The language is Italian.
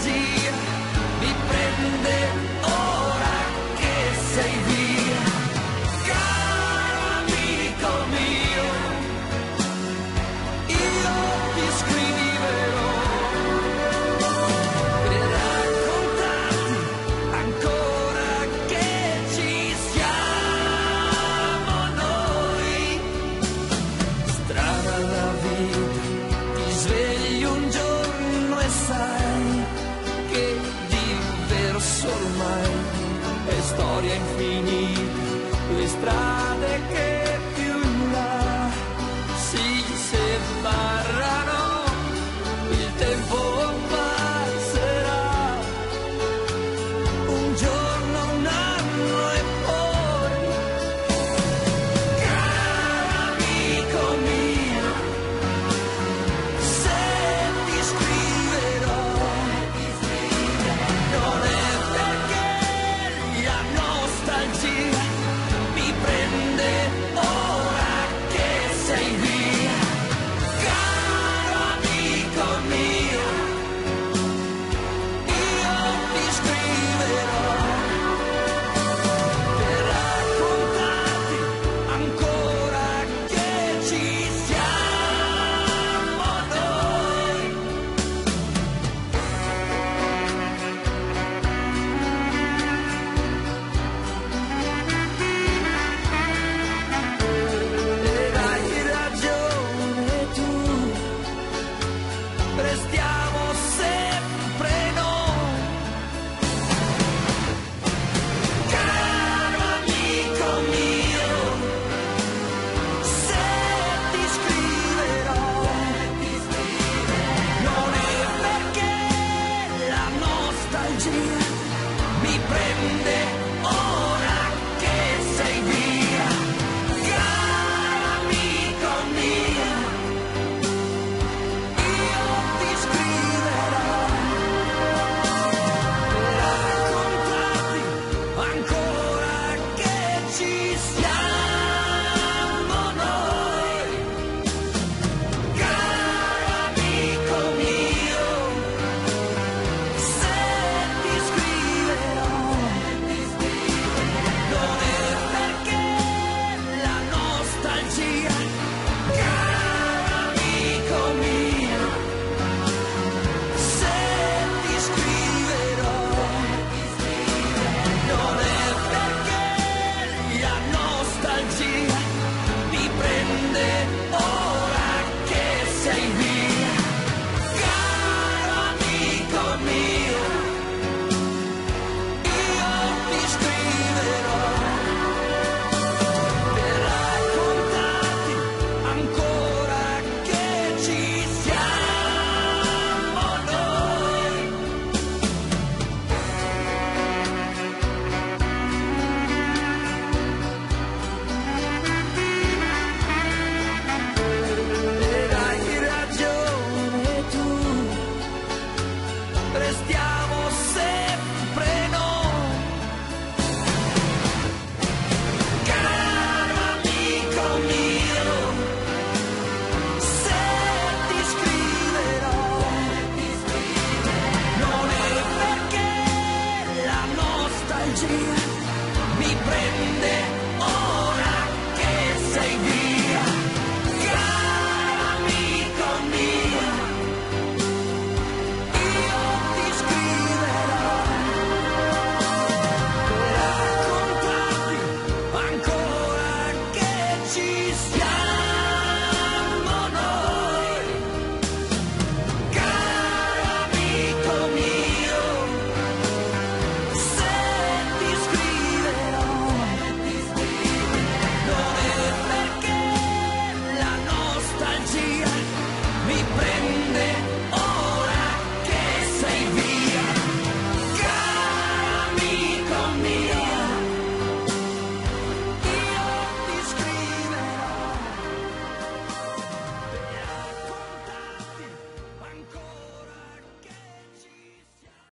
nostalgia mi prende ora che sei via. Caro amico mio, io ti scriverò per raccontarti ancora che ci siamo noi. Strana la vita, ti svegli un giorno e sai che diverso ormai è storia infinita, le strade che più in là si separano, il tempo passerà, un giorno, un anno e poi, caro amico mio, se ti scriverò, non è perché la nostalgia mi prende ora che sei via. Caro amico mio, io ti scriverò per raccontarti ancora che ci siamo noi. Ed hai ragione tu, restiamo sempre noi. Caro amico mio, se ti scriverò, non è perché la nostalgia mi prende ora che sei via. Caro amico mio, io ti scriverò per raccontarti ancora che ci siamo noi. Caro amico mio, se ti scriverò, non è perché la nostalgia, caro amico mio, se ti scriverò, non è perché la nostalgia mi prende ora che sei via. Caro amico mio,